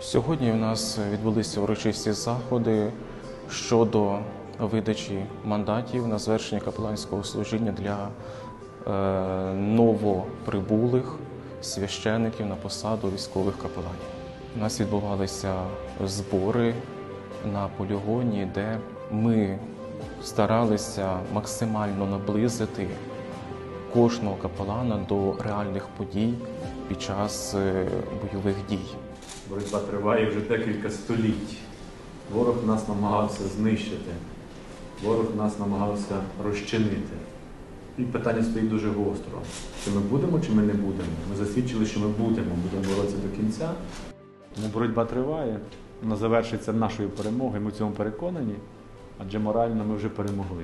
Сьогодні у нас відбулися урочисті заходи щодо видачі мандатів на звершення капеланського служіння для новоприбулих священиків на посаду військових капеланів. У нас відбувалися збори на полігоні, де ми старалися максимально наблизити кожного капелана до реальних подій під час бойових дій. Боротьба триває вже декілька століть. Ворог нас намагався знищити, ворог нас намагався розчинити. І питання стоїть дуже гостро. Чи ми будемо, чи ми не будемо? Ми засвідчили, що ми будемо боротися до кінця. Тому боротьба триває, вона завершиться нашою перемогою, ми в цьому переконані, адже морально ми вже перемогли.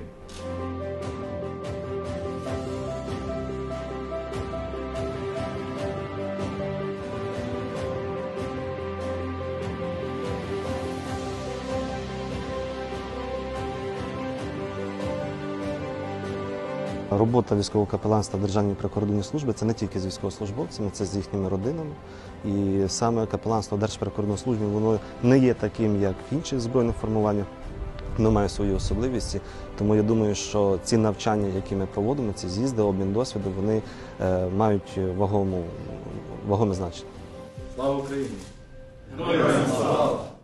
Робота військового капеланства в Державній прикордонній службі – це не тільки з військовослужбовцями, це з їхніми родинами. І саме капеланство в Держприкордонній службі воно не є таким, як в інших збройних формуваннях, воно має свої особливості. Тому я думаю, що ці навчання, які ми проводимо, ці з'їзди, обмін досвіду, вони мають вагоме значення. Слава Україні! Героям слава!